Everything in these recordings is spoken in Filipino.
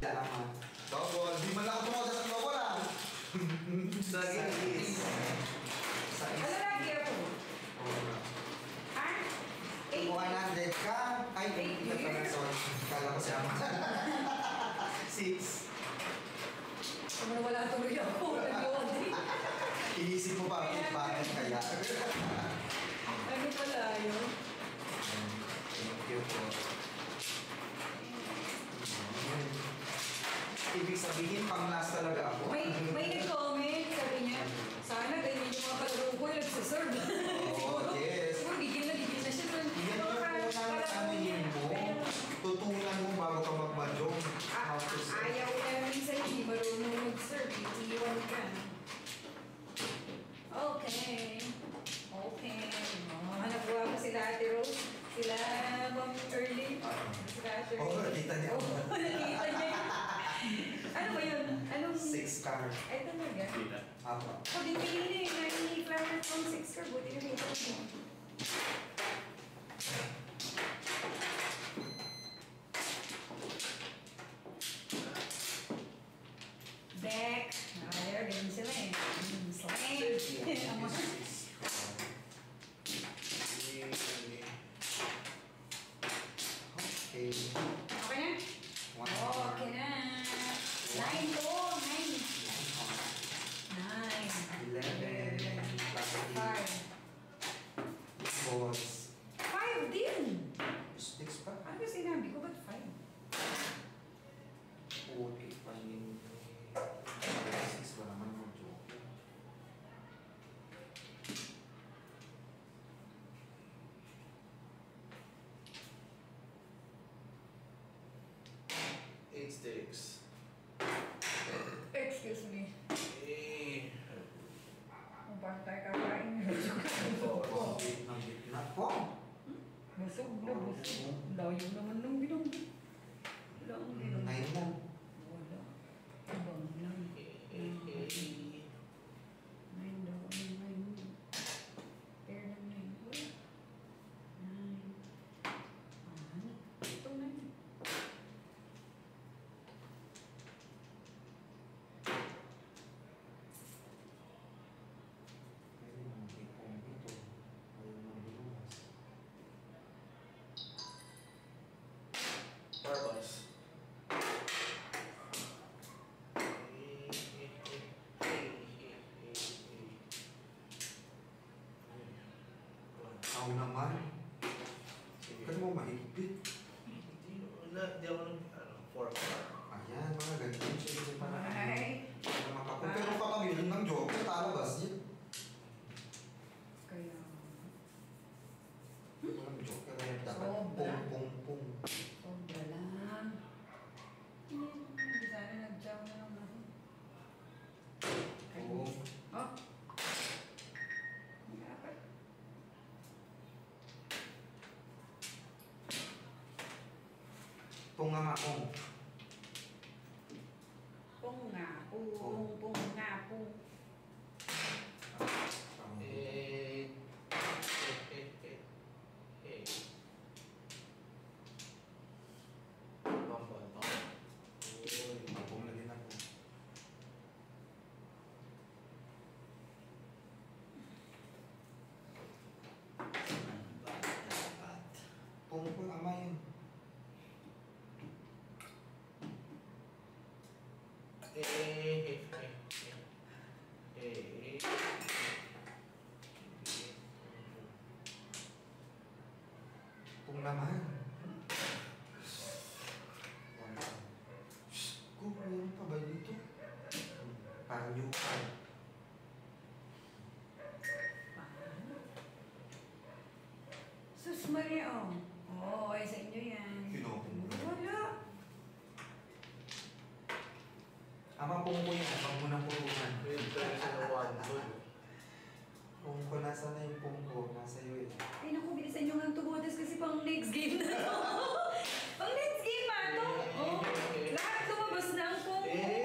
Lama. Double. Di man lang ako tumawag sa double ah. Sakit. Ano lagi ako? Ah? 100 ka? Ay, hindi ka pala. Sorry. Kala ko siya. 6. Kung wala tuloy ako, nag-iwag. Inisip mo pa, bakit kaya? Ano pala yun? Thank you po. Ibig sabihin, pang-last talaga ako. May nag-comment, sabi niya, sana ganyan yung mga kalaro ko yung nagsaserve. Oh, yes. Siguro gigil na siya. Yan yung ano mo. Tutunan mo bago ka mag-mahjong. Ayaw na minsan hindi marunong mag-serve. Iiwan ka. Okay. Hanap ko ako sila Ate Rose. Sila Ma'am Early. Sila Ate Rose. Oo, nakita niya. Nakita niya. Ano ba yun? Anong... 6 card. Ay, talaga? Apa. Ako din pinili na i-flower from 6 card. Buti na may ito mo. Back. There, ganyan sila eh. Slime. Ang mga... Okay. Okay na? Okay na. 9 po. 9. 11. 5. Balls. 5 din. 6 pa. Ano ba sinabi ko? Ba't 5? Okay pa yun. 6 ba naman yung joke? Sticks. Excuse me. Kung bakit tayo kakain? Nang po. Busog na busog. Layo naman nung binanggit. Wala ang binanggit. Ngayon lang. Wala. Ibang lang. Ngayon daw. Ngayon. Pair lang na yun. Wala. 9. Ito na yun. Barbas. Ako naman. Kasi mo mahigpit. Hindi ako nang 4 car. Ayan, mga ganyan siya. Kasi parang Ay. pero papamilin ng joke, talabas niya. Kaya... Walang joke, kaya dapat Sobra. pung. Sobra lang. Hindi sana nag-jaw na lang ako. Oo. Oh. Dapat. Pung nga akong. Pung nga po. Bambal. Pung na din ako. Pung ama yun. Pung naman. Kung meron pa ba dito? Parang new card. Sus Maria, oh. Oo, ay sa inyo yan. Wala. Ama, pung ko yun. Huwag mo nang purunan. Pung ko, nasa na yung pung ko? Nasa iyo eh. Ay naku, bilisan nyo nga tumotas kasi pang next game na to. Pang next game na to. Oh, lahat lumabas na ang pong.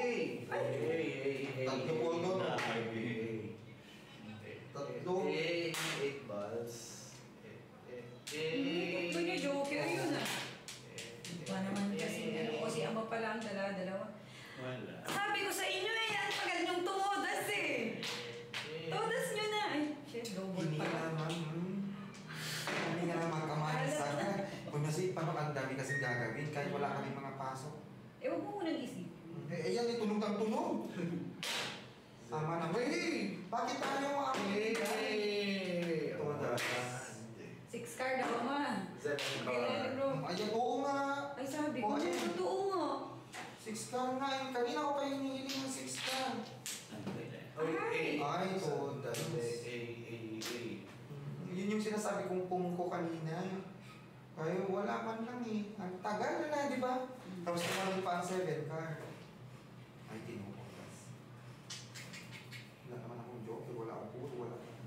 Tatlo po doon. Tatlo. 8 balls. Ito niya, joker yun ah. Iba naman kasi, ano, kasi ama pala ang dala Wala. Sabi ko sa inyo eh, ang tagal niyong tumodas eh. Todas nyo na. Ay, shit, double Hindi pa. ka naman, hindi ka naman kamansa. Kung nasi pa ang dami kasing gagawin, kahit wala kami mga pasok. Eh, huwag mo munang isipin. Yan, tunog ng tunog. Tama na. Bakit tayo mo ako? Todas. 6 card ako ma. Seven Kailan car. bro? Ayan, oo nga. Ay, sabi ko, Oh, ayan. totoo nga. 6 ka nga. Kanina ko pa hinihiling ng 6 ka. Ay, Ay, todas. Yun yung sinasabi kong pung ko kanina. Kayo, wala man lang eh. Ang tagal na, di ba? Tapos naman pa ang 7 card. Ay, tinukulas. Wala naman akong joke. Wala akong puro. Wala akong...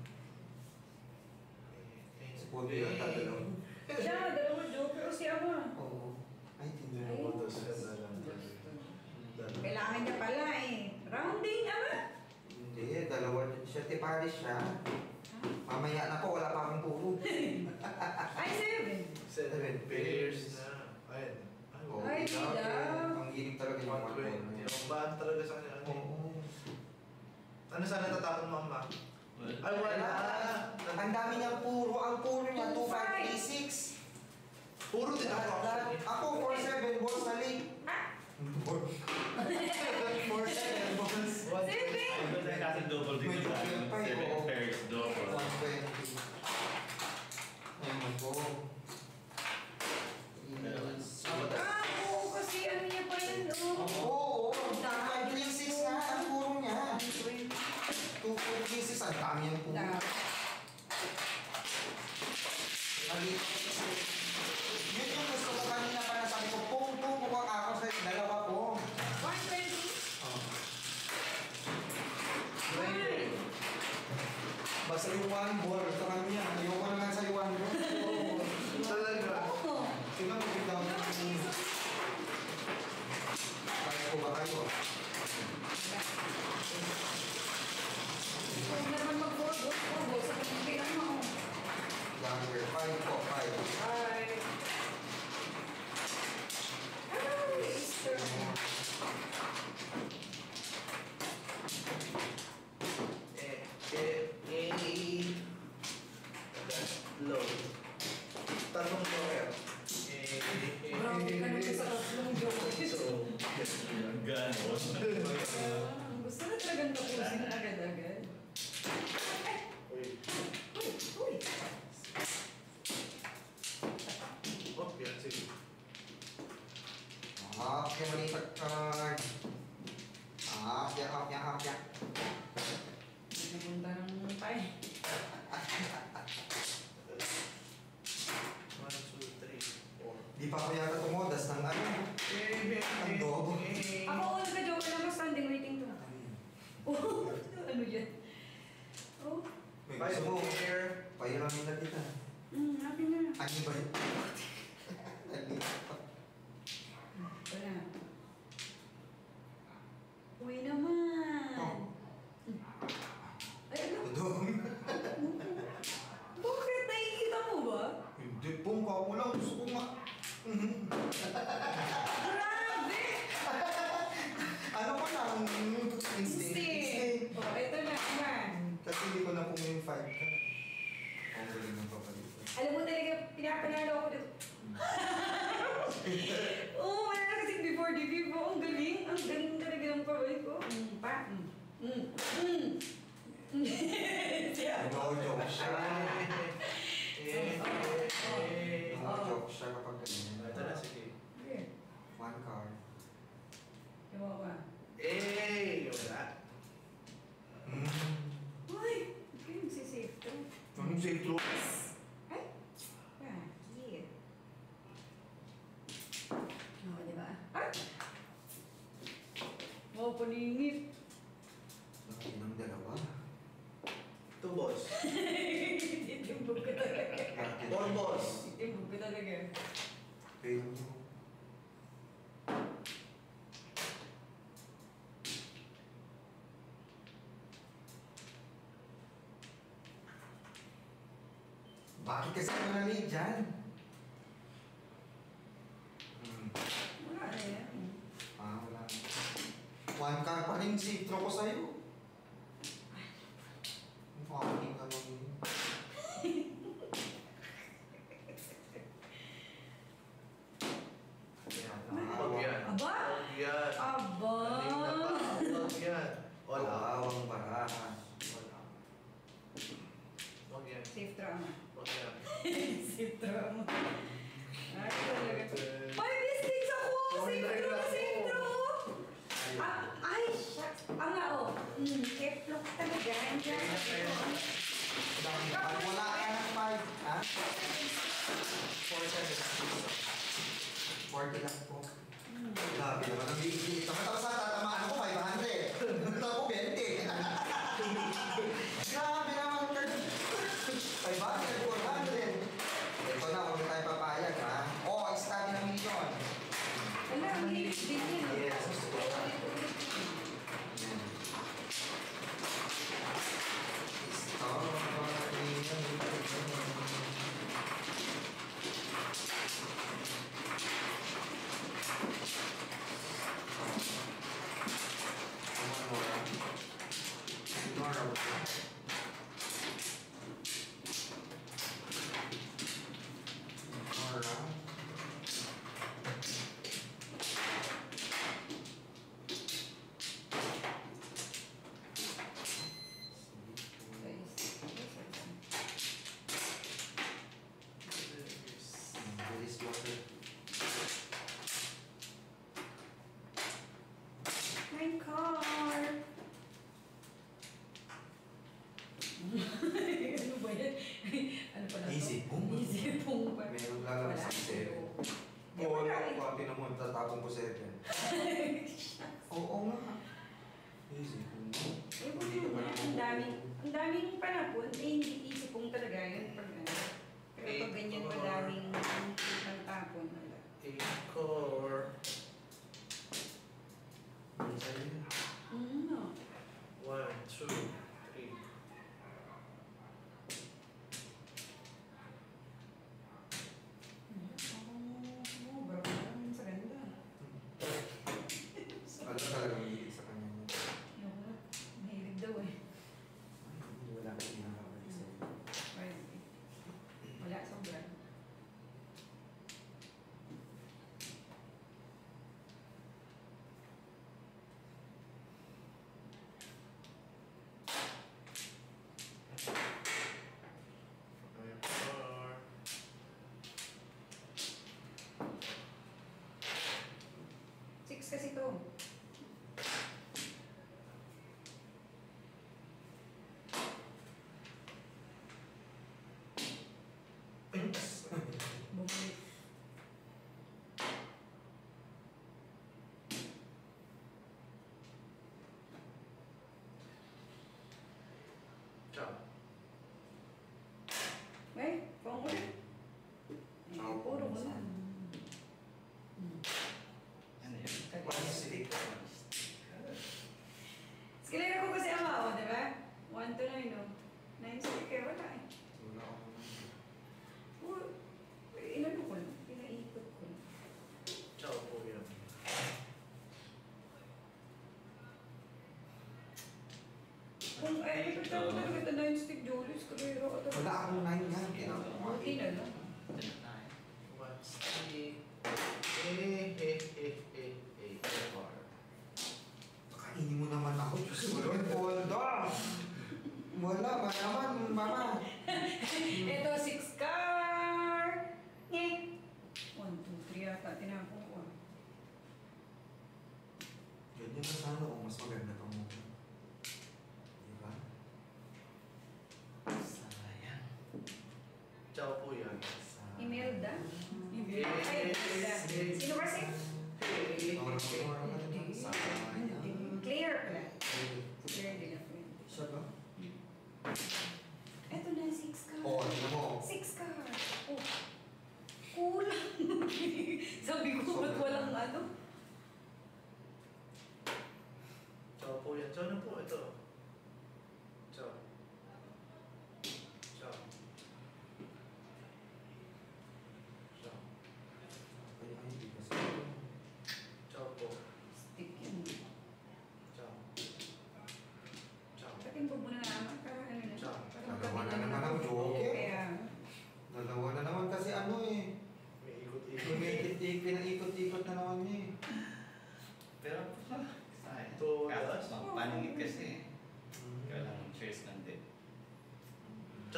Sa puno yung tatalong. Siya, dalawang joke, pero si Ama. Oo. Ay, Ay. Utos ka na lang. Kailangan niya pala eh. Rounding, Ama. Hindi, dalawa siya. Tiparis siya. Mamaya na po, wala pa akong puro. Ay, 7. Seven pairs na. Ayun. Oo, Ay, grabe. daw. Ang hilig talaga yung mga 120. Tinambahan talaga sa kanya. Oo. Ano sana natatapon mo, Ama? Ay, wala. Ang dami niyang puro. Ang puro niya, 2536. Puro din ako. Ako, 47 balls na late. 47 balls. 7. Kasi double din Medyo sa cute pa eh, 7 oo. pairs double. 120. Ayun po. Ah, oo, kasi ano niya pa yan, Oo, oh. 2536 nga ang puro niya. 120. 246, ang dami yung puro. Yun yung gusto ko kanina pa nasabi ko, pung ako sa dalawa po. 120. Basta yung one ball sa kanya. Ayoko na nga sa one ball. Talaga. Oo. Sino mo bigla mo? Kaya ko ba kayo? Huwag naman mag-forward sa pagkikilan mo. Younger. 5 po, 5. Ay. Ay, Easter. Low. Tatlong joker. Grabe ka naman sa tatlong joke. So, Ganon. Gusto na talagang tapusin agad-agad. uy. Uy! Oh, yan, sige. Okay, maliit card. Apya. Napunta ng tayo. 1, 2, 3, 4. Di pa ako yata tumodas ng ano. Ang dobo. Ako all ka joke naman standing waiting to. Oh, ano yan? Oh, May Five gusto mo. pair. Pahiramin na kita. happy na. Ano ba yun? Wala. Uy naman. Oh. Ay, ano? Tudong. Bakit? Nakikita mo ba? Hindi pong ako lang. Gusto ko ma... Grabe! Ano ko lang? Instinct. Oh, ito na naman. Kasi hindi ko na pong yung 5 ka. Ang galing ng papalit. Alam mo talaga, pinapanalo ako dito. Oo, wala na kasi before the vivo. Ang galing. Ang galing talaga ng pabalik ko. No joke siya. Eh. No joke siya kapag ganyan. Ito na, sige. One card. Ewan ko. Wala. Uy! Huwag kayo magsisave to. Anong safe throw? Ay! Ah, yeah. Oo, di ba? Ay! Wow, paningit. Laki ng dalawa. 2 balls. Titimbog ka talaga. 4 balls. Titimbog ka talaga. Fail mo. Bakit kasi ako na-late dyan? Wala na yan. Wala. 1 car pa rin sitro ko sa'yo. Fucking ano yun. Huwag yan. Aba? Huwag yan. Aba? Kanina pa. Huwag yan. Wala. Awang baraha. Wala. Huwag yan. Safe trauma. Huwag yan. Safe trauma. Ay, talaga. May mistakes ako! Safe trauma, safe trauma! Ah, ay, shucks. Ah nga, oh. Keflock talaga. Andiyan. Pag wala ka ng 5, ha? 40 lang po. Grabe naman, ang biigit ito. Tapos tatamaan ako, 500. Ako, 20. Grabe naman, 500, 400. Ito na, huwag na tayo papayag, ha? Oh, extra ng milyon. Wala, ang hilig din yun. Yes. My car! Ano ba yan? Ano pala to? Easy pong. Easy pong ba? Meron lalabas Wala. sa 7. Di Oo, ba na? ako pinamon, tatapon ko 7. Oo nga. Easy pong. Eh, kung yun nga, ang daming panapon, eh, hindi easy pong talaga yun. Pag, ano, pero pag ganyan madaming tapon, wala. 8 core. No. 1, 2, 3. Bago lang sa ganda. Ano talagang hilig sa kanya niya? Ayoko. Mahilig daw eh. Wala ka pinakabalik sa'yo. Wala, sobra. Six kasi to. Bumalik. Ciao. Eh, pang ulit. Eh, puro mo na. Ano yun? One stick. Skilera ko kasi ang mao, di ba? 1 to 9, no? 9 stick eh, wala eh. Wala ako naman. Inano ko lang, pinaikot ko lang. Ciao po yan. Kung ito talaga ito 9 stick Julius, Skilera ko ito. Wala akong 9 yan. Kinakuha. Buti na lang. One stick. Core. Kainin mo naman ako. Diyos ko Lord, Poldo. Wala ba naman, mama? Ito 6 car! Nye! 1, 2, 3 yata, tinapon ko. Ganyan na sana kung mas maganda pang mo. Diba? Sayang. Ciao po yan. Imelda? Ay, Imelda. Sino kasi? Claire pala. Claire de la Fuente. Siya ba? Ito na, 6 car. Oo, ano mo? 6 car. Oh. Kulang. Sabi ko, ba't walang ano? Ciao po yan. Ciao na po. Ito. Ciao. Ciao. Ciao. Ay, di kasi. Ciao po. Stick yun.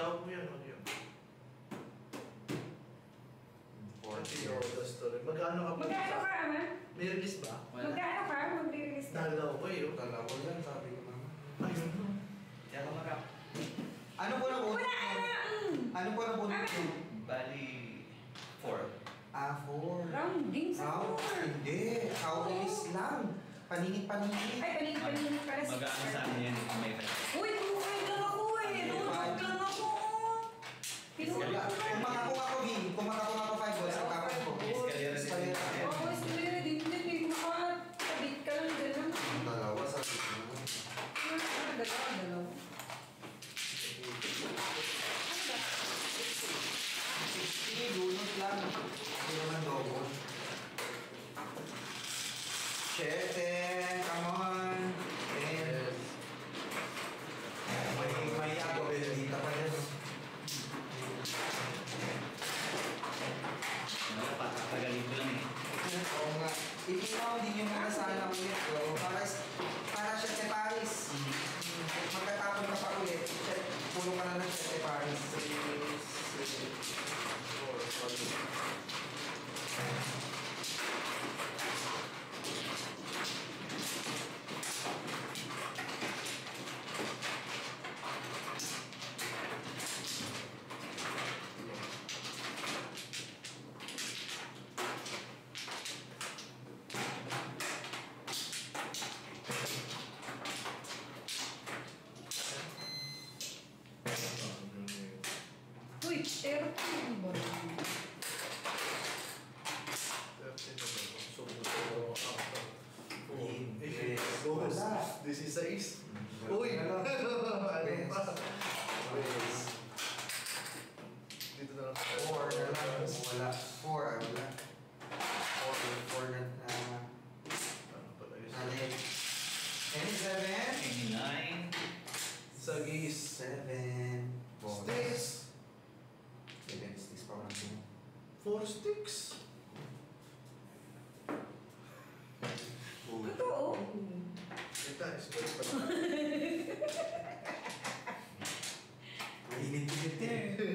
Tsaka po yan, ano yun? 40 Yung years. story. Magkano ka po? Magkano ka, Ama? May release ba? Wala. Magkano ka? Magre-release ka? Dalawa yun. Dalawa yan, sabi ko naman. Ayun no. Kaya kumakap. Ano po na bunot Wala, yun? Ama! Ano po na bunot yun? Bali, 4. 4. Rounding sa Round? floor. Hindi. Kaulis lang. Paningit-paningit. Ay, panig-panig pala si Mag-ano sa amin yan, may pa. Uy, tumukay lang ako eh. Tumukay lang ako. Tinukay Wala. ko lang. Kung makakuha ko, Vin. Kung makakuha ko 5 balls, ang tapos ko. Escalera din. Escalera. Oo, escalera din din eh. Makakabit ka lang dyan lang. Ang dalawa sa dalawa. Dalawa. 60, bunot lang. Hindi naman double. 7, come on. 10. May ako, Benedita pa yan. Wala pa, kagaling ko lang eh. Oo nga. Ipinaw din yung mga sana ulit ko. Para siya sa Paris. Magkatapon ka pa ulit. Puno ka na ng siya sa Paris. Uy, pero ano ba? Wala. 16. Uy! Ano pa? Dito na lang. 4 na lang. Wala. 4. Wala. 4 na. Ano pala yun? Nalit. 7. 89. Sagis. 7. Sticks. 7 sticks pa lang. 4 sticks. Totoo. Ito, isipin pa lang. Mainit-init eh.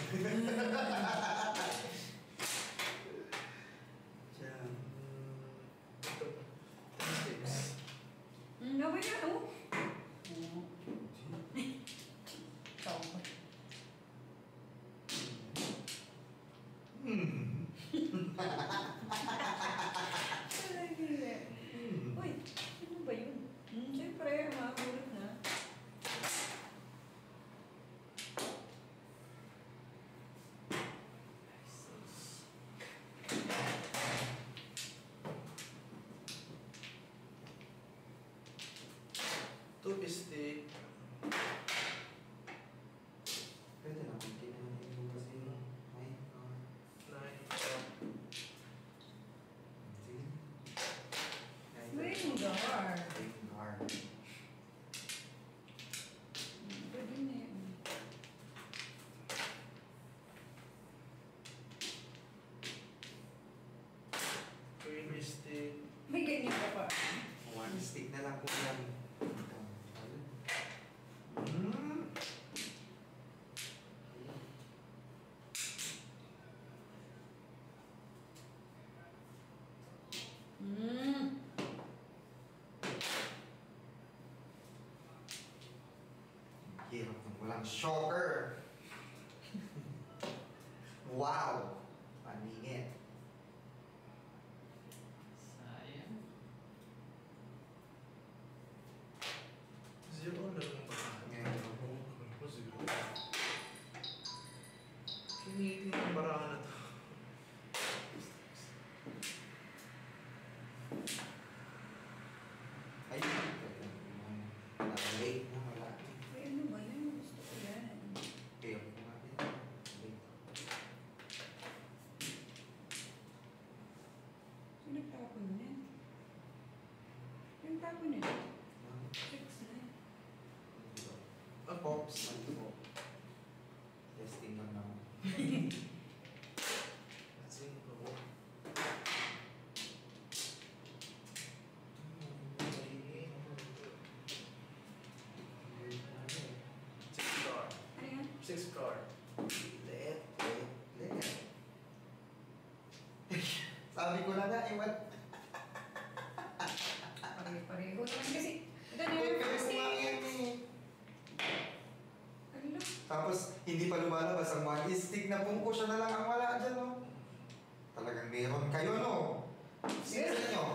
Diyan. Ito. 10 sticks. Okay na, oh. Ikaw. Uy, ano ba yun? Siyempre, makakulot na. Two stick. Pwede na kung kailangan yung kasi may 9. Sige. Wait, mag-ahar. Gar. Pwede na yun. Queen stick. May ganyan ka pa. One stick na lang po yan. Hirap ng walang shocker. Wow! Paningit. Sayang. Zero na lang ba? Ngayon, Ano zero? Kinitin ang barahan na to. ay, late na wala. Uy, ano ba yun? Gusto ko yan. Kaya ko nga din. Sino nagtapon na? Yung tapon na. 6 na. Pops, ano po? Testing lang naman. Cinco. Six star. Ano yan? 6 star. Sabi ko na nga, iwan. Pare-pareho naman kasi. Ito na Pero yung ko first nga eh. yan eh. Ano? Tapos, hindi pa lumalabas ang one stick na pungko siya na lang ang wala dyan, no? Talagang meron kayo, no? Sino sa inyo?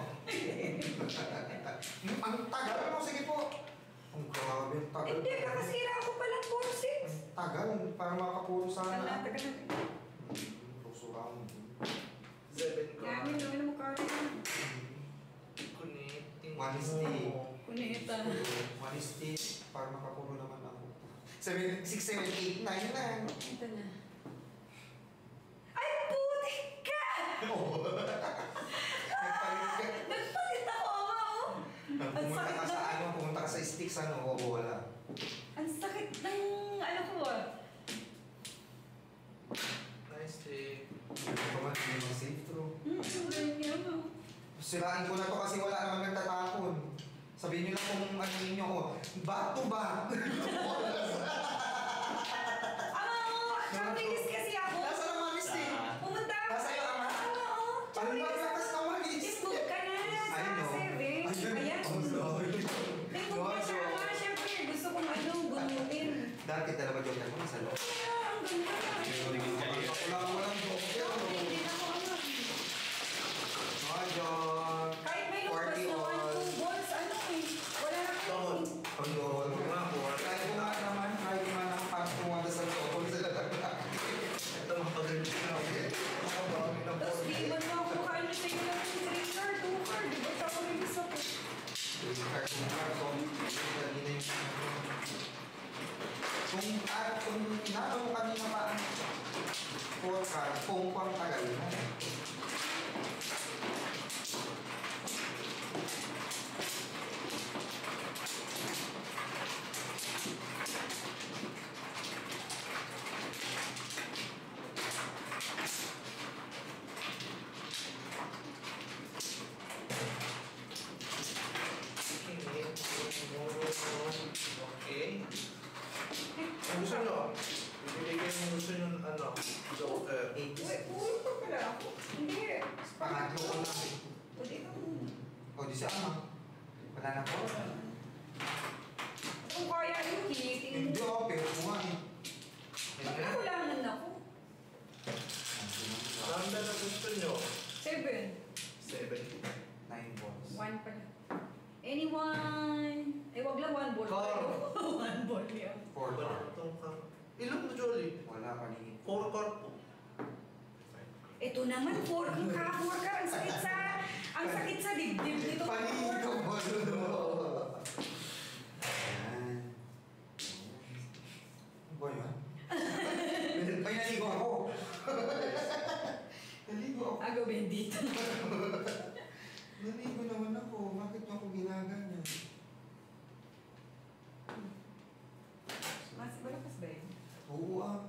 Ang tagal, no? Sige po. Ang grabe, ang tagal. Hindi, kakasira ako palang 4-6. Tagal, para makapuro sana. Tagal na. Pusurang. 7 ka. Yamin, namin mo kaya yan. Connecting. One stick. Kunita. One stick, para makapuro naman ako. 7, 6, 7, 8, 9 na. Ito na. Ay, putik ka! Oo. Nagpalit ka. Nagpalit ako, ama, oh. Ang Pumunta sakit ka sa na. ano, pumunta ka sa sticks, ano, oo, wala. Ang sakit ng ano ko, ah. Nice stick. Hindi pa man, hindi mo safe through. Ganyan, oh. Sirain ko na to kasi wala naman nagtatapon. Sabihin nyo lang kung ano ninyo ko, back to back. Ama, oh. Travelist kasi ako. Nasa naman is eh. Pumunta ako. Nasa iyo, ama. Oo, oo. Ano ba Travelist lakas ako. naman is? Improve ka na sa I know. 7. Ayan. I'm sorry. Improve ka siya, ama. Siyempre, gusto kong ano, bunutin. Dati dalawa joker mo sa loob. Kaya, ang ganda. Walang joker. Hindi na ako, ama. Mga joke. Kahit may lumabas na 1-2 balls, ano eh. Wala na kayo. Pag-dool. Kahit kumain naman, kahit kumain naman, parang kumanda sa loob. Sila lang. Ito mapagaling na ako. Makabami ng Tapos di man mo ako kain na sa'yo ng 3 card, 2 card. Di ba sa ako rin isa ko? Kung inaano mo kanina pa ang 4 card, kung pang tagal mo. Okay. Ang gusto nyo? Ibigay kayo ng gusto nyo ng ano? Joker. 8 Uy, puro pa pala ako. Hindi. Pangatlo ko lang eh. Pwede ka muna. O, di siya ama. Wala na po. Kung kaya yung kiniting Hindi mo. ako, pero kuha eh. Magkukulangan ako. Saan na gusto nyo? 7. 7. 9 balls. 1 pala. Anyone? Eh, wag lang 1 ball. Car. 1 ball yan. 4 Wala card. na itong car. Ilan mo, Jolly? Wala paningin. 4 car po. Ito naman, 4 kang ka-4 ka. Ang sakit sa dibdib nito. Paningin ko po. Ayan. Ano ba yan? Ay, naligo ako. Naligo ako. Agaw bendito. Naligo naman ako. Bakit niyo ako ginaganyan? Mas malakas ba yun? Oo ah.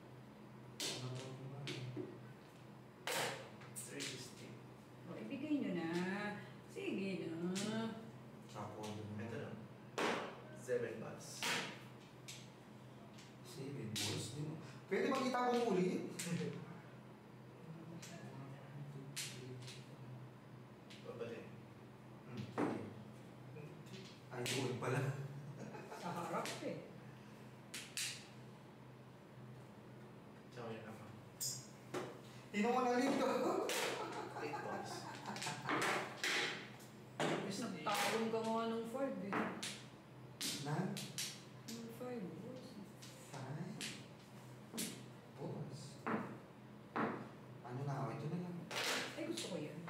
360. O, ibigay nyo na. Sige na. Chapo. Ito na. 7 bucks. 7 balls din. Pwede makita ko ulit? Babalik. Ay, doon pala. Sa harap eh. Tsaka yun naman. Tinungan na rin ko. 8 bucks. Nagtaon ka nga ng 5 eh. Na? Ng 5 balls. 5 balls. Ano na ako? Ito na lang. Ay, gusto ko yan.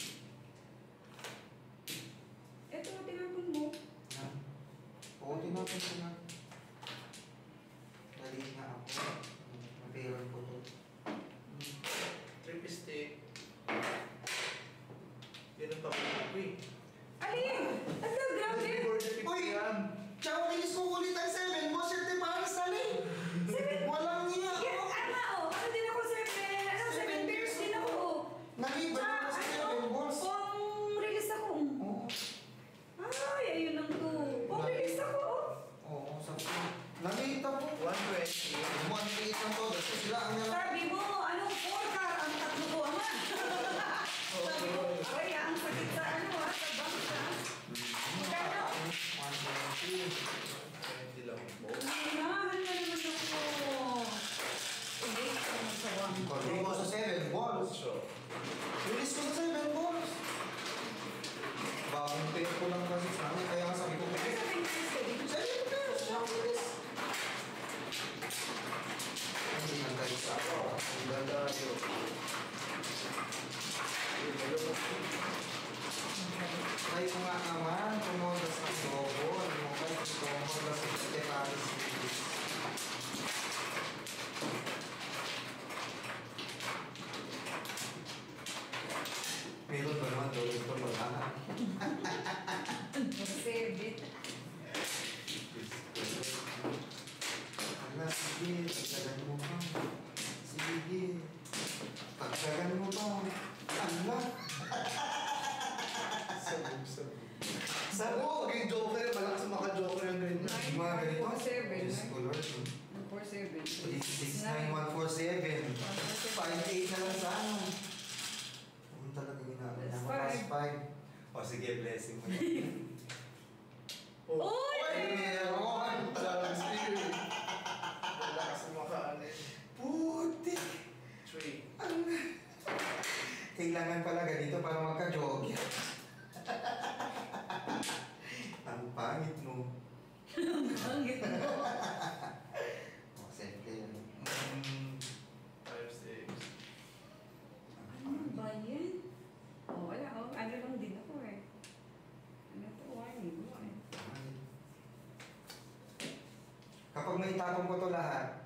Eto, tinapon mo. Na? Oo, tinapon ko na. Dali nga ako. Napiran ko to. 3 stick. Yan ang papalit ko eh. Alin? Ano, grabe? Uy! Tsaka kinis mo ulit ang 7 balls. Yung tiparas na rin. 7? Walang niya. Yes, ama, oh. Ano din ako, 7? Ano, 7 beers din ako, oh. Naliban ako sa 7 balls. Pang release ako. Oo. Ay, ayun lang to. Pang release ako, oh. Oo, sabi ko. Nakita mo. 120. One minute lang to. Kasi sila ang nalang. Sabi mo, anong 4 ka? Ang tatlo ko, ama. mo to. Ala. Sabog. Sabog! Okay, Joker. Malakas sa maka-Joker yung ganyan. Mga ganito. 4-7, Diyos ko, Lord. 4-7. 69147. 5-8 na lang sana. Ano talaga ginagawa? Plus Plus five. 5. O sige, blessing mo. Uy! Meron! Sabi speaker. Malakas sa maka-ano. Putik! 3. Kailangan pala ganito para magka-jog. Ang pangit mo. Pangit mo. O, sente yan. 5, 6. Ano ba yan? Oh, wala. Oh, ano lang din ako eh. Ano to? Warning. Kapag may tapong ko to lahat,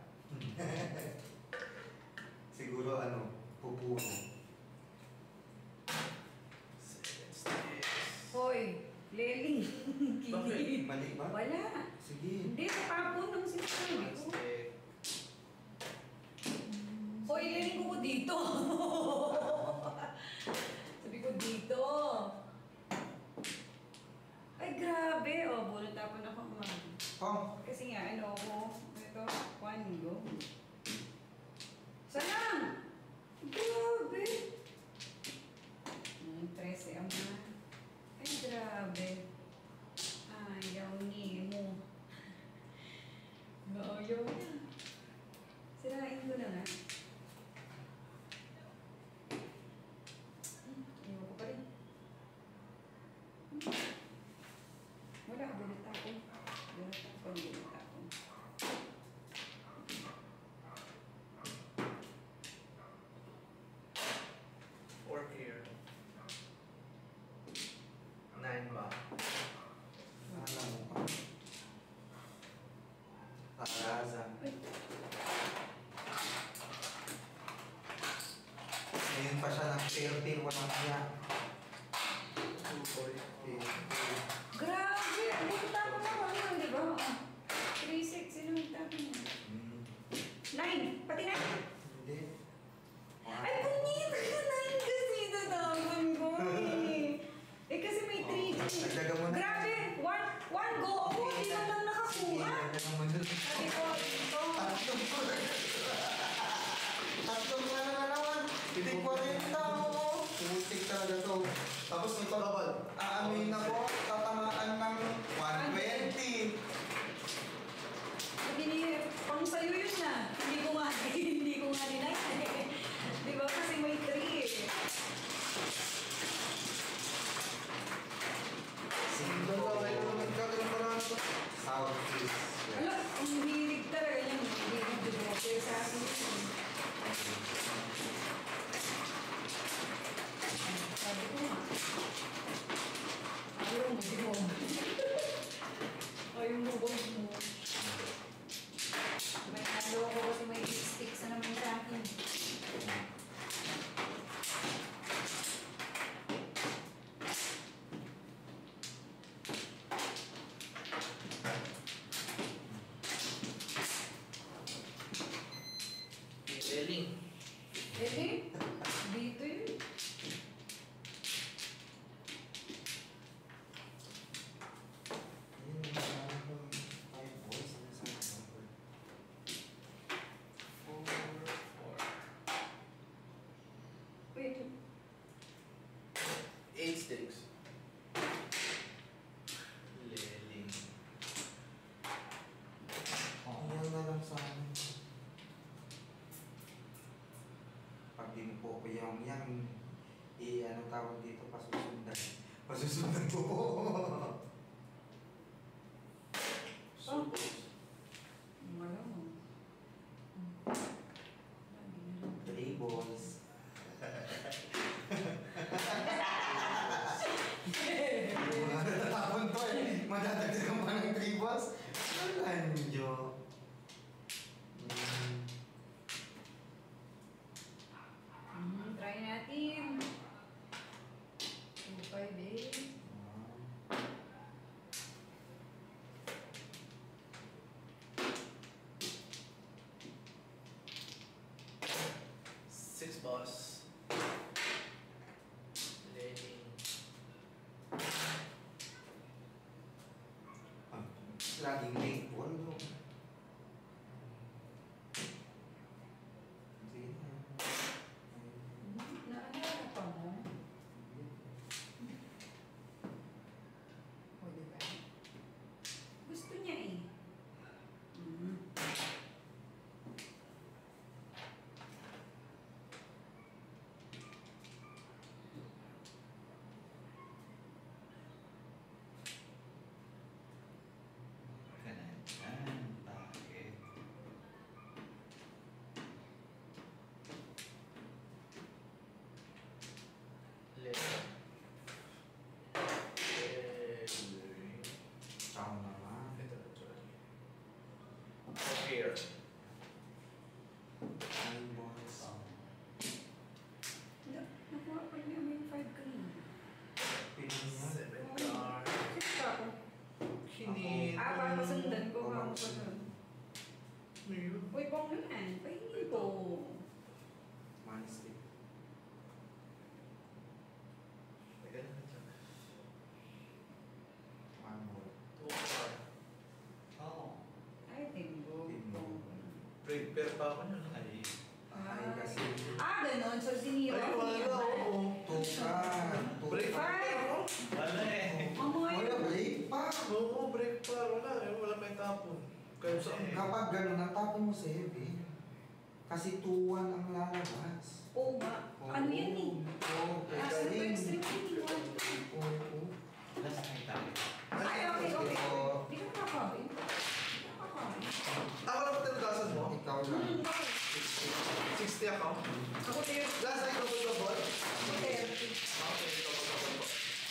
siguro pupuno. 7, 6. Hoy, Leling. Bakit? Mali ba? Wala. Sige. Hindi, tapon ng sinasabi ko. Hoy, Leling ko dito. Sabi ko dito. Ay, grabe. Oh, bulot tapon ako, ma'am. Oh, Kasi nga, ano ako, ito, one go. Salam! Grabe! 13 ang mga. Ay, grabe. Ayaw ni mo. Ayaw na. Sirain ko na nga. Ayaw ko pa rin. Wala, bulit ako. Bulit ako. 4 here. 9 ba? alam mo pa. Kakaza. Ay, Ngayon pa siya nag-fail-fail, walang kaya. 2, 4. grabe! Bulit ako na ako, di ba? 3-6, sino magtabi mo? 9! Pati 9! Hindi. Ay, punyet ka 9 kasi tatawag ko eh. Eh kasi may 3. Nagdaga mo na. Grabe! One go ako, hindi naman nakakuha. Nagdaga mo na. Sabi ko, ito. Tatlong na naman. Hindi 40 mo. Putik talaga to. Tapos nito, aamin ako, tatamaan ng 120. Sabi ni, pang sa'yo yun na. Hindi ko nga dinay. Di ba kasi may 3 eh. South East. Ala, ang hilig talaga yan. Hilig dumote sa akin. Sabi ko nga. Ayaw mo, di mo. Ayaw mo, wag mo. May nalo ko kasi may sticks na naman sa akin. Eling. Eh, dito yun. Ayun, marami kong five boys. Ano sa number? 4, 4. Wait. 8 sticks. Leling. Yan na lang sa amin. Pag dinupo ko yung yan, ano tawag dito, pasusundan. Pasusundan ko po. Supos. Wala mo. Three balls. Matatapon to eh. Madadagdagan pa ng 3 balls. Wala nyo. Try natin. 2-5 6 boss. laging late. Walo. Sige na. Naalala pa mo? O, diba? Gusto niya eh. Kanan. Bakit? Left. Ciao naman. Here. Ay, boys. Nakuha pa niya may 5 green. Piling mo. 7 car. Kita ako. Kinit. Papasundan ko ka mo pa doon. Ayun. Uy, bong naman. Pahingi ko. Money. May ganun na siya. One more. 2 car. Oo. Ay, tingo. Tingo. Prepare pa ako niyan. Ay. Ay, kasi. Ganon. So, sinira Ay, ko wala. niya. Oo. Break. Five. Wala eh. Mamoy. Wala, break pa. Oo, break pa. Wala. Wala may tapon. Kaya sa Kapag gano'n, natapon mo sa heavy. Kasi 2-1 ang lalabas. Oo nga. Ano yan eh? Oo, Nasa galing. extreme iniwan. Oo. Nasa kayo tayo. Ay, okay. Oo. Di ka nakakawin. Di ka nakakawin. Ako na ba tinagasan mo? Ikaw lang. 60 ako. Ako tayo. Last night double double. Ako tayo. Okay, double double.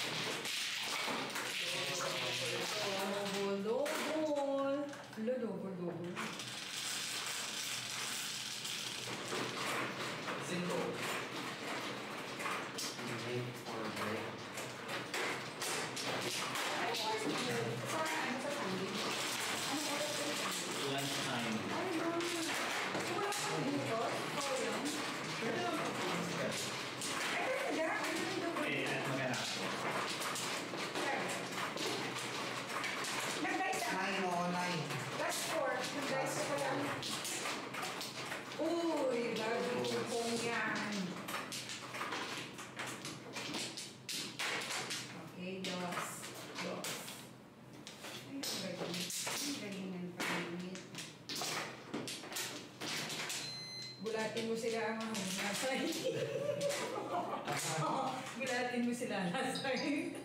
Double. Hello, double. Zinco. Break for break. Ay, oras na yun. Sa ano sa tangin? Ano oras na yun? Lunch time. Ay, no. Wala ka dito? Oo yun. Ay, talaga? Ano yung double? Okay, at maghanap ko. Nag-dice ka? 9 o 9. Last 4. Nag-dice ka pala. Uy, lagi ko pong yan. Okay, dos. Ay, ang galing. Ang galing ng pangingit. Bulatin mo sila ang mga nasay. Bulatin mo sila nasay.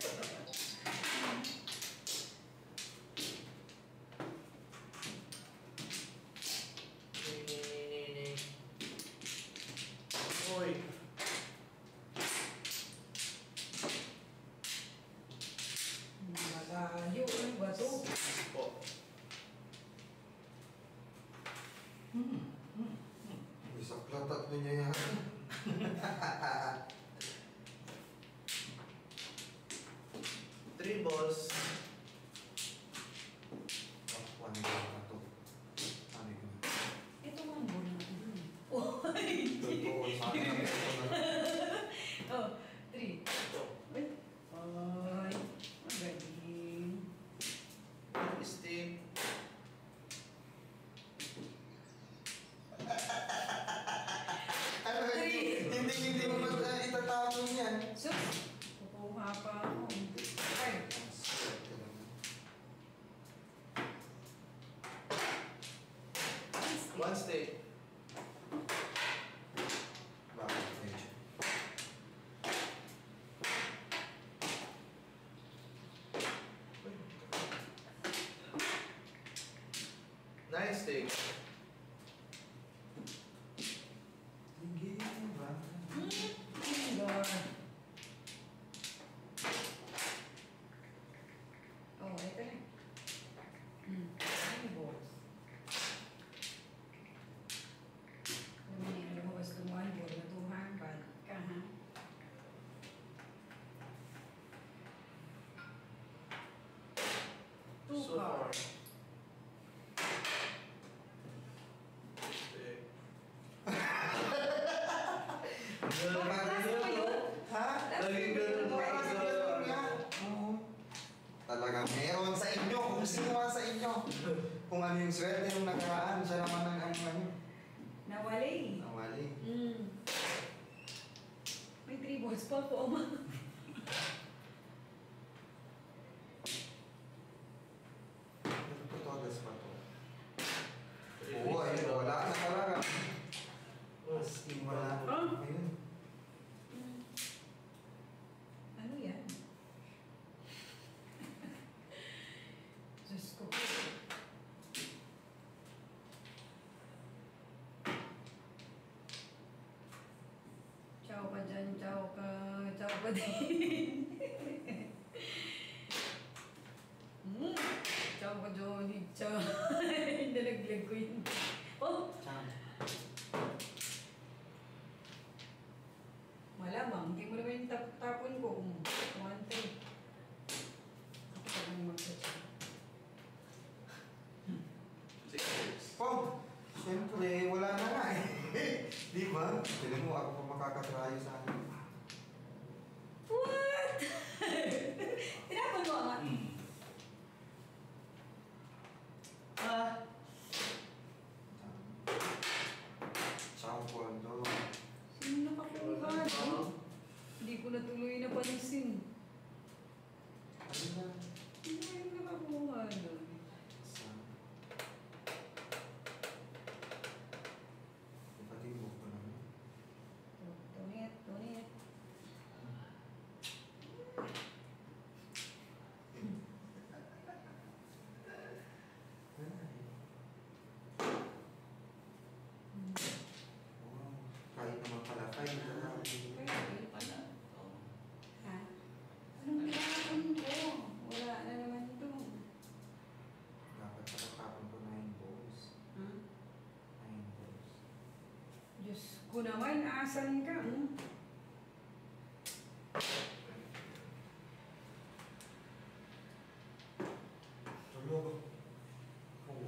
Oy. Malayo ang bato. Po. Isang platat mo niya yan. Three balls. Oh, 1 ball na to. Ano yun? Ito ang ball na ito. Oy! Totoo, sana ito na. Oh, 3. Ito. Ay, ang galing. Stick. Ano, hindi mo ba itatapon yan? So, kukuha pa ako. Ay, One stick. Bakit medyo? Nine stick. Sige ba? Lord. Oh, ito na. Ano balls? Alam mo na, lumabas lumahan ball na tuhan. Balik ka, ha? Two So far. cards. Stick. Last mo yun? Ha? Lagi ganun Parang sa- ganun nga. Oo. Talagang meron sa inyo. Kung sino man sa inyo. yung swerte nung nakaraan, siya naman ang ano. Nawali. Nawali. May 3 balls pa po, ama. Todas pa to. Oo, ayun, wala na talaga. As in, wala. Ayun. Ano yan? Diyos ko. Ciao ka dyan, ciao ka din. Ciao ka Johnny, ciao. Nalaglag ko yun. Oh! Tsaka. Malamang, hindi mo naman yung tapon ko. 1, 3. Ako pa lang mag-check. Oh! Siyempre, wala na nga eh. Di ba? Tignan mo, ako pa makakatrayo sa akin. What? Tinapon mo nga. Ciao, Pondo. Sino nakakuha? Hindi ko natuloy na pansin. Ano na? Sino yung nakakuha doon? Ipatimbok ko naman. Tunit. Kahit naman pala, kahit naman. Ayun pala. Oo. Ha? Anong tinapon ko? Wala na naman ito. Dapat patatapon ko 9 balls. Ha? 9 balls. Diyos ko naman, asan ka? Tulog. Oo.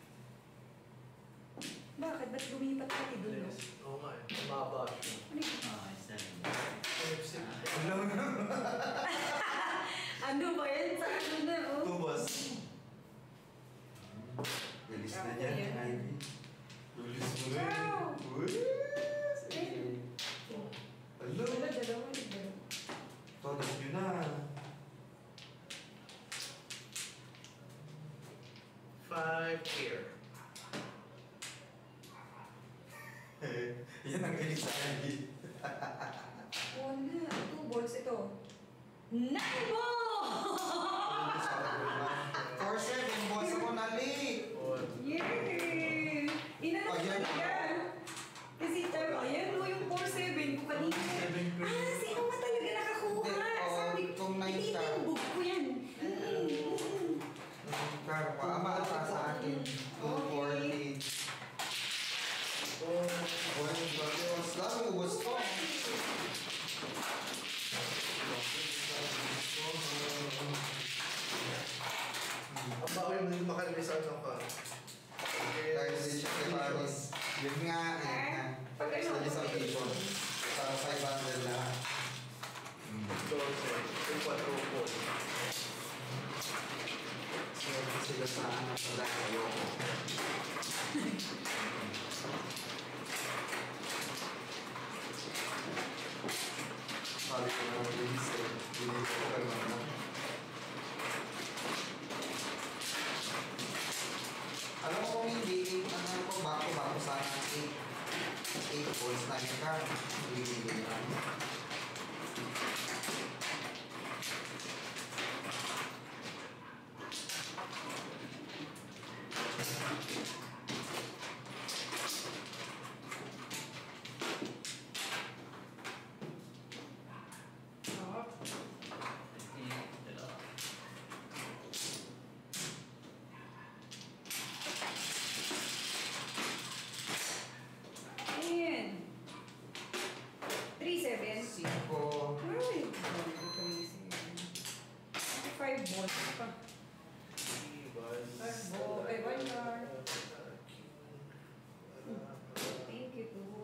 Bakit? Ba't lumipat ka doon? No? Oo nga eh. Mababa siya. Ano yun? Ah, seven. NFC. Ano ba yan? Sa ano na, oh? Tubos. Galis na Ako dyan, yan. Ivy. Galis mo na Ciao! yun. Uy! Sige. Hello. Dalawa. Todas nyo na. 5 here. Yan ang galing sa Ivy. Wala. 2 balls ito. 9 balls! 4-7 balls ako na late. Yay! Inano ko Ayan. talaga. Kasi tayo, ayan mo yung 4-7 ko kanina. Sino ba talaga nakakuha? Hindi, Sabi kung nine ka. ititimbog ko yan. Karpa, amaata sa akin. 240. Oh, mas dami ubos ko. Ang bawal mo yung makalilisan ng ka. Dahil din siya kay Paris. Yun nga, yun nga. Pag ano, Study sa vision. Para 500 lahat. Doce. Yung 4 po. Swerte sila sa anak nila. Ayoko. Sabi ko na release eh. Hindi ko kayo na. Alam mo kung hindi, ano ko, bako sana 8 balls na yung car. Hindi lang. Dalawa. Ayan. 3-7. 5. Ay, 5 balls pa. Ay, 1 card. Thank you too.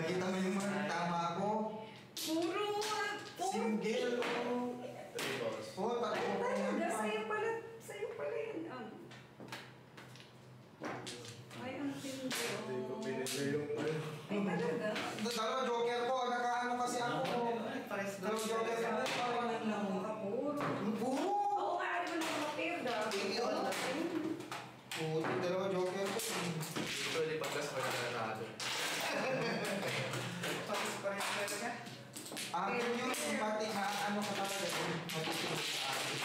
Nakita mo yung mga tama ko. Puro. Single. Three balls. Oh, Ay, tatlo ko talaga. yan. Sa'yo pala yan. Ay, ang tindi. Hindi ko binigay yung ano. Ay, talaga. Dalawa joker ko. Nakaano kasi ako. Pares Dalawa joker ko. Parang lang mga puro. Puro. Oo nga, di ba naman mapirda? Puti, dalawa joker ko. Usually pagkas pa nananalo. Pares pa rin talaga. Akin yun, pati ano ka talaga yun. Matutulog sa akin.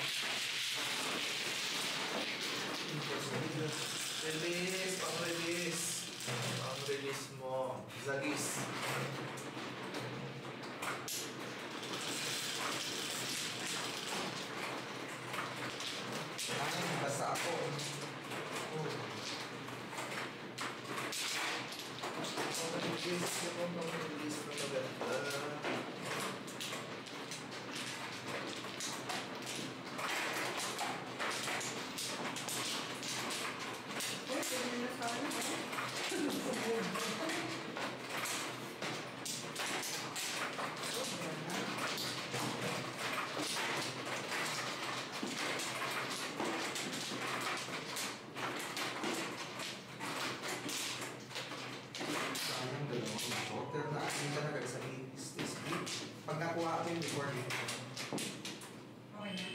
Release, pang-release. Pang-release mo. Zagis. Akin, basta ako. Oh. Pang-release mo, pang-release mo maganda. Uy, pwede na sana. Sayang dalawang joker na akin talaga sa split. Pag nakuha ko yung before dito. Okay na.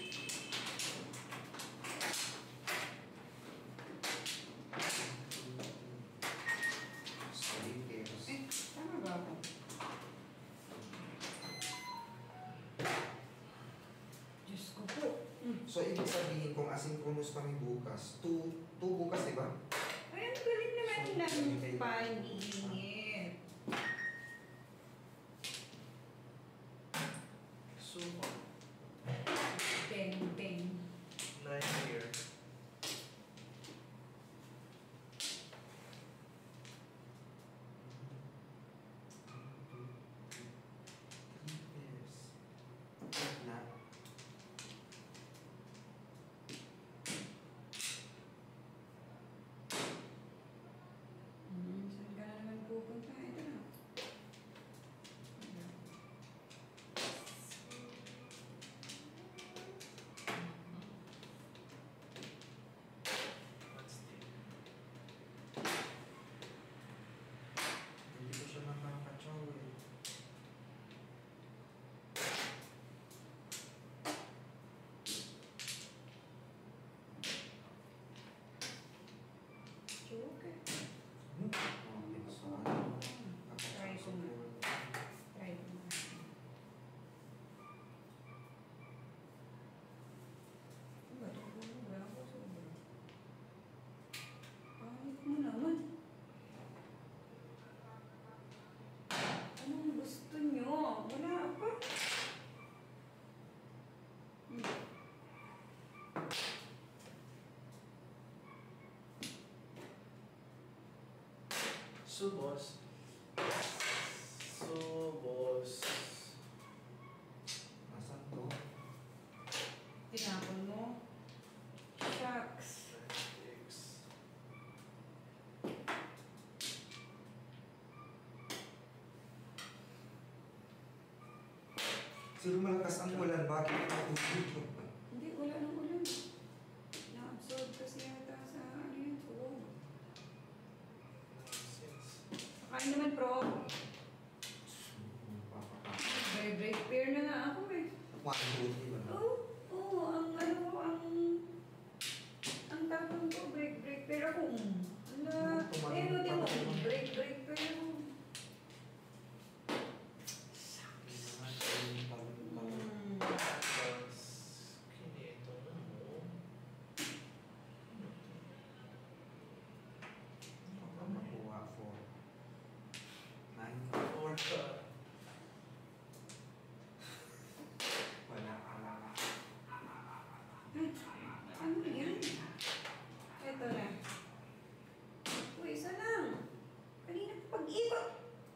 Stickers. Eh, tama ba ako? Diyos ko po. So, ibig sabihin kung asynchronous kami bukas, two bukas, di ba? Ay, ang galing naman ng paningin. Sumo. Beng, beng. 9 here. Na. Saan ka na naman pupunta? Ito na. That's the... Hindi ko siya nakakachaw eh. Joker. Oh, pinasukan. Try ko na. Try ko na. Ba, wala ko sobra. Pangit mo naman. Anong gusto nyo? Wala pa. Subos. Subos. Nasaan to? Tinapon mo. Shucks. X. Sino malakas ang ulan? Bakit natutulog? Hindi, wala nang ulan. Na-absorb kasi yata sa ano yun, sa wall. Nonsense. Kain naman, pro. Break pair na nga ako eh. 1, 2, 3 ba na? Oo, ang ano, ang tapon ko, break pair ako. Ala, eh, no, di mo, break pair ako. Tapos, kinito na mo. Makuha 4. 9. Or ka. Wala ka lang. Ano yan? Ito na. Uy, isa lang. Kanina pa pag-ikot.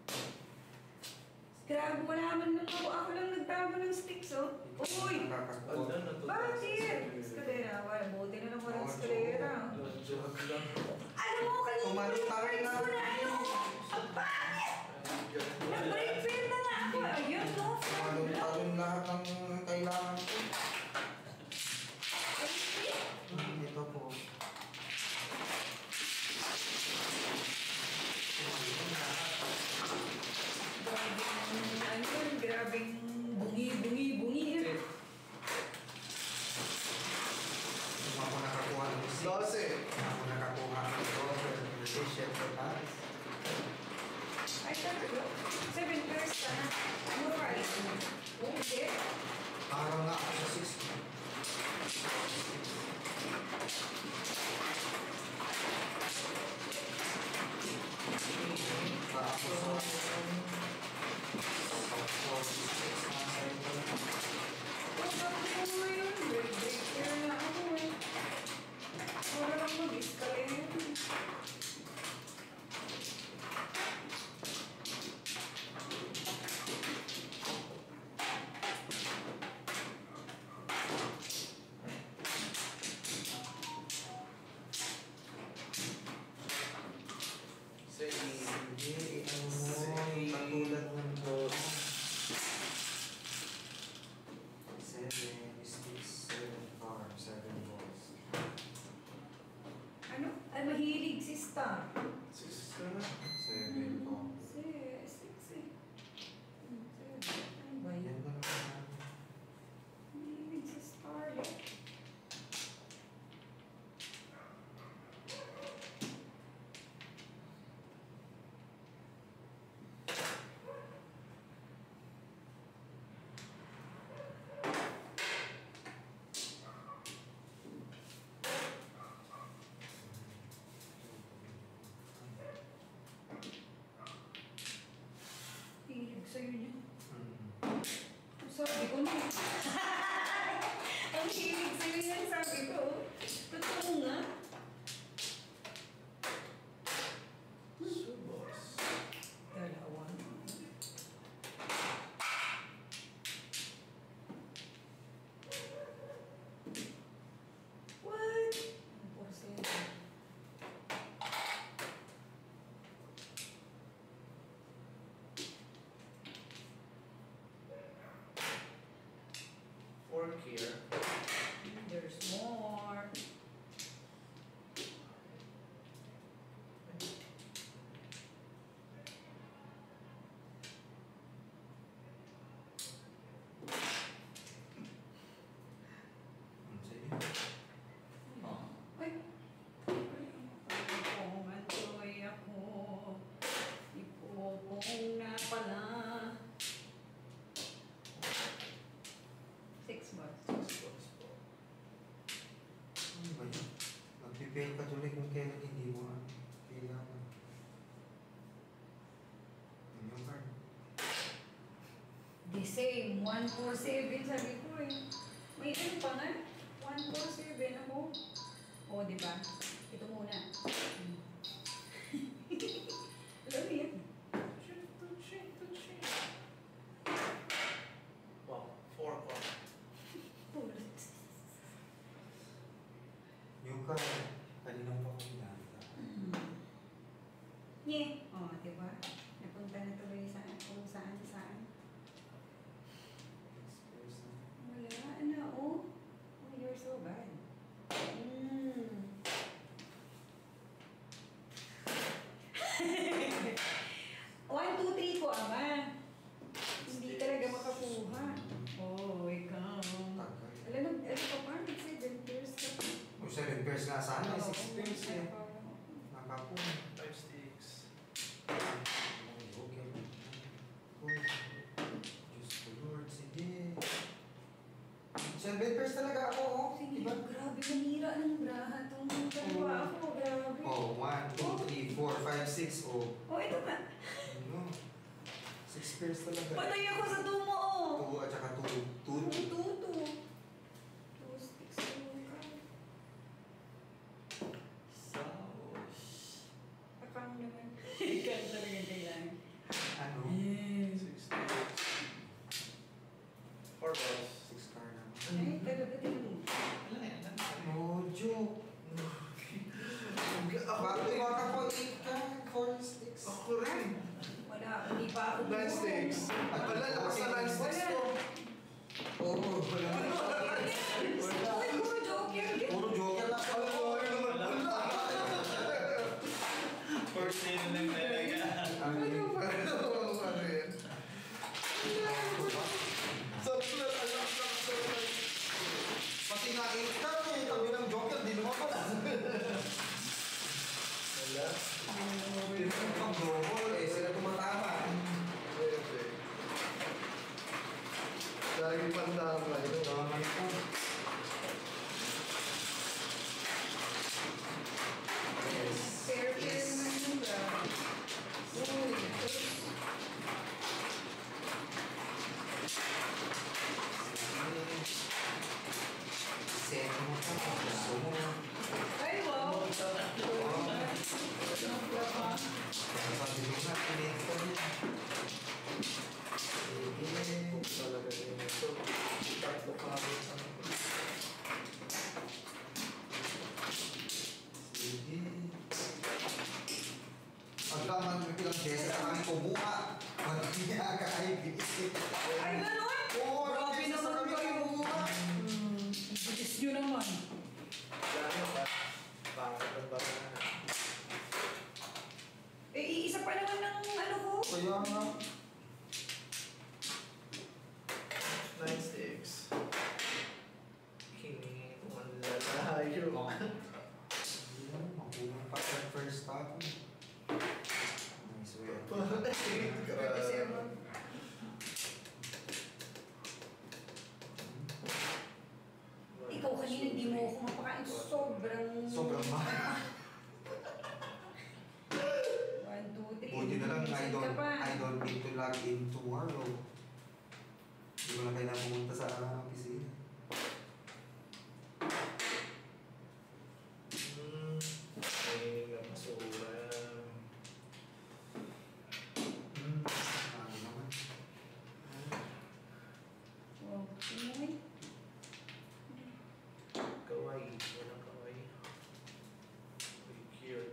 Grabe, wala man lang ako. Ako lang nagtama ng sticks, oh. Uy! Nakakakuha. Bakit? Eskalera. Wala, buti na lang walang eskalera. Joke lang. Alam mo, kanina Tumalon pa rin friends na. ko na ano. Ang pangit! Nag-prepare na nga ako. Ayun, no? Talon lahat ng kailangan ko. Ito po. Grabing bungi. Kung ako nakakuha ng 6. 12. Kung ako nakakuha ng 12. Syempre taas. Ay, talaga. 7 pairs ka na. Ano ba? Okay. Parang nga ako sa 6. Tapos sa 4, 6, 7. Break na ako eh. Wala lang mag-escalate. Sige, ano mo, katulad ng dos. 7 is 7 car, 7 balls. Ano? Ay, mahilig si Star. 6 na. 7 balls. 6 eh. Ano ba Yan yan? na naman. Mahilig si Star eh. Hilig sa'yo niya. Sabi ko na. Ang hilig sa'yo yan, sabi ko. Totoo nga. Subos. Dalawa. What? 1%. Fork here. There's more. Ay! Ipong-antoy ako. Ipopong na pala. 6 bucks. Subos po. Ano ba yun? Mag-prepare ka tuloy kung kailan hindi mo kailangan. Ano yung card? The same. 147 sabi ko eh. May ano pa nga? 147 ako. O, di ba? Ito muna. Alam mo yan? Wow, 4 ko. Yung card, kanina mo pa kung Nye. O, di ba? Napunta na tuloy sa kung saan. Wala na, oh. Oh, you're so bad. 1, 2, 3 po, ama. Hindi talaga makakuha. Oh, ikaw. Tagal. Alam mo, ano pa pa? 7 years ka pa. O 7 pairs nga sana, Oo, 6 pairs eh. parang- Nakapun. 5 sticks. Okay. Oh, Diyos ko Lord, sige. 7 pairs talaga ako, oh. Sige, Diba? grabe, manira ng braha tong dalawa ako. Grabe. Oh, 1, 2, 3, 4, 5, 6, oh. Oh, ito na. Ano? 6 pairs talaga. Patay ako sa tumo, oh. 2 at saka 2. 2. Tuto. 2 sticks yung card. Akang naman. Ikaw talaga kailangan. Ano? 6 sticks. 4 balls. 6 card naman. Ay, talaga din. No joke. Bago yung mga po 8 card, 4 sticks. Ako rin. Wala, hindi sticks. Ang lalakas na 9 sticks ko. Oo, wala. Uy, puro joker. Puro joker lang. First name lang talaga. Ano yan? Sakto. Pati nakita eh, tabi ng joker, di lumabas. Wala. Pinag pang double eh, sila tumatama. Lagi pantama yun. Tama ito. Yes. Fair naman yung bra. Uy. Set mo ka, gusto mo. Ay, wow. Sabi ko nga, pinito niya. Sige. Talaga yun ito. Tatlo ka rin sa Sige. Pagkaman mo ilang beses sa kami kumuha. Magkaya ka ay biisip. Ay, gano'n? Oo, ilang Grabe beses sa naman kami kayo. kumuha. Bitis nyo naman. Dami ba? Pangit ang baka na. Eh, iisa pa naman ng ano ko. Kaya nga. 9 sticks. King. Ang lalayo. Ayan, makuha pa sa first stop. Ay, swear. Kasi ano. Ikaw kanina hindi mo ako mapakain. Sobrang mahal. 1, 2, 3. Buti na lang, Ka pa. I don't need to log in tomorrow. Hindi ko na kailangan pumunta sa opisina. Ay, basura. Ano naman. Oh, tingnan. Kawaii. Walang kawaii. Very cute.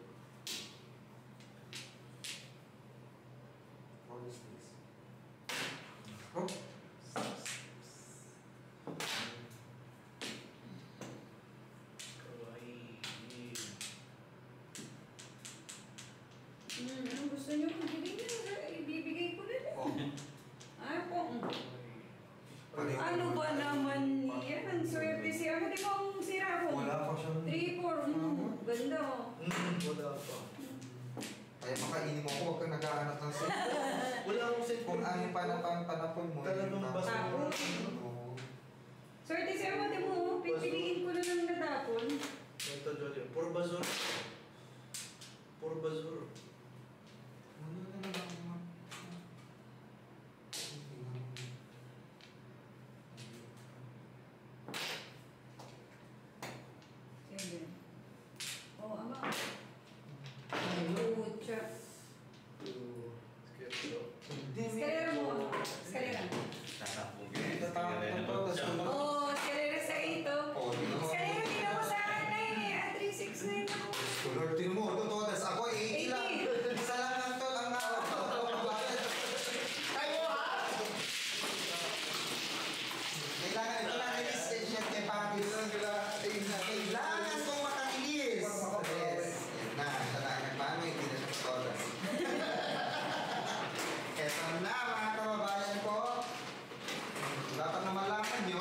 What is this? Oh, Kawaii. Anong gusto nyo? Bibigay nyo. Ibibigay ko na. oh. Ay po. Pareho Ano naman ba tayo. naman yan? Ang swerte siya. Di ba ang sira ko? Wala pa siyang... 3, 4. Ganda oh. Wala pa. Kaya makainin mo ako, huwag kang naghahanap ng set. Wala akong set. Kung ano yung panapon mo, Talagang yung basta. tapon. Tapon. Oo. Swerte siya mo. Di mo. Pipiliin ko na lang natapon. Ito, Jolly. Puro basura. Puro basura. Ano na naman? Sige. Oh, ama. Lucha. Escalera mo. Escalera. Tatapong Oh, escalera sa ito. Oh, di naman. Escalera din ako sa akin eh. 369 ako. Lord, tinan mo, ito todas. Ako 80 lang. Isa lang ang tol ang nakabayad. Kayo ha? Kailangan ito lang yung extension kay Paris. Kailangan kong makatilis. Yes. Yan na, siya na. Paano hindi na siya todas? Eto na mga kababayan ko. Dapat na malaman nyo.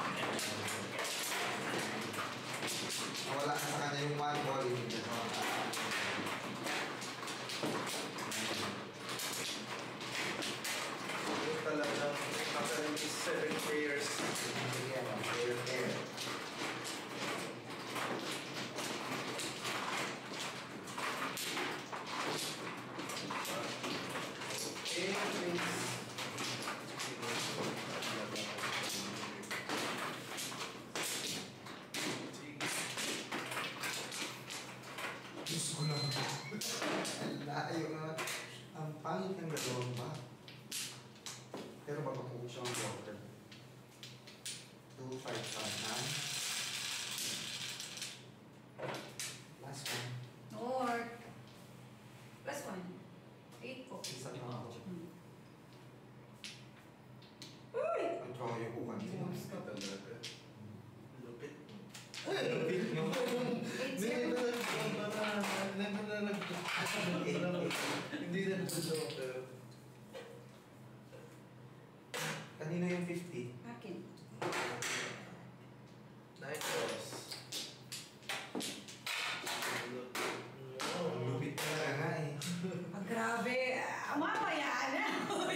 Wala na sa kanya yung one ball. Hindi na Talagang after 7 players. Diyos ko naman. Ang layo na. Ang pangit ng dalawang ba? Pero baka po siya ang water. 2, 5, 5, 9. Last one. Or, plus 1. 8 po. Isa na ako. Hindi na nito, pero... Kanino yung 50? Akin. 9 balls. Ang lupit na nga eh. Ah, grabe. Mamaya na.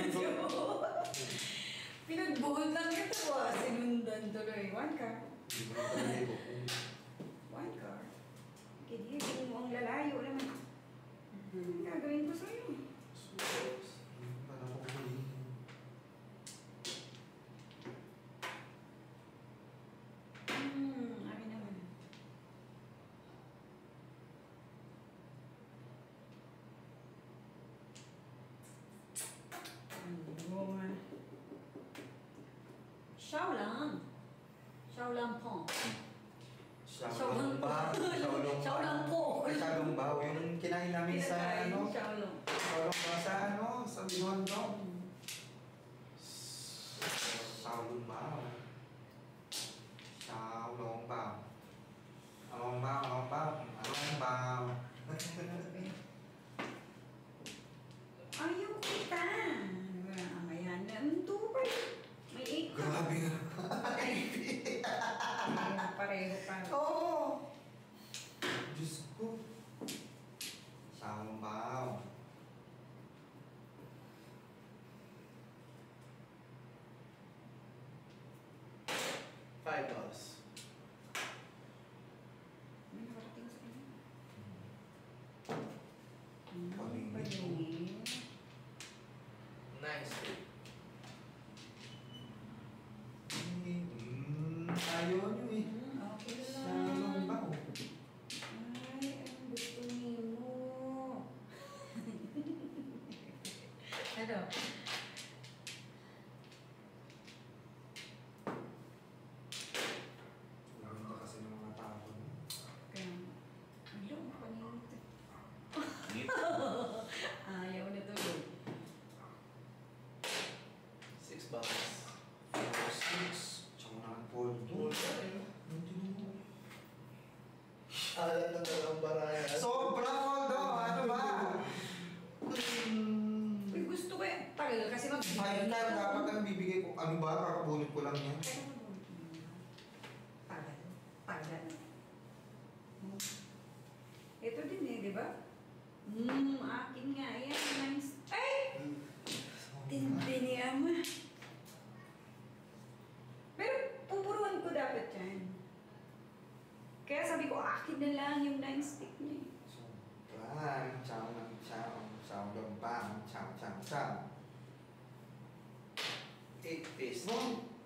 Pinagbuhol lang ito. Sinundan tuloy. One car. Hindi mo na talaga ko. One car. Kaya mo ang lalayo naman. Ang gagawin ko sa'yo. Parang ako huli. Amin naman. Xiaolang. Xiaolang Pong. Xiaolong ba? Xiaolong ba? Xiaolong po. Xiaolong ba? Yung kinain namin sa ano? Xiaolong. Xiaolong ba sa ano? Sa Binondo? Xiaolong ba? Xiaolong ba? Along ba? Along ba? Along ba? Ayaw kita. Ayan na. Ito pa. May ikot. Grabe nga. Pareho pa. Oo! Diyos ko. Xiaolong ba? 5 balls. May nakarating sa kanya. Paling- Paling. Nice. Ayaw nyo eh. Okay Xiaolong lang. ba? Ay, ang gusto mo. Ano? Ganda kasi ng mga tao. Kaya, ayaw mo kanina. Ngit. Ayaw na tuloy. 6 balls. 4-6. Tsaka na ang poldo. Ang tinubo. Alam na talang baraya. Sobrang poldo! Ano ba? Uy, gusto ko yan. Tagal kasi Fine card dapat ang bibigay ko. Ano ba? Kakabunot ko lang yan. Tagal. Tagal. Ito din eh, di ba? Akin nga. Ayan, nice. Ay! Tindi ni Ama. Pero pupuruan ko dapat yan. Kaya sabi ko, akin na lang yung 9 stick niya. Sobrang. Chow ng chow. Chow ng bang. Chow, chow, chow. 8 piece. Wow!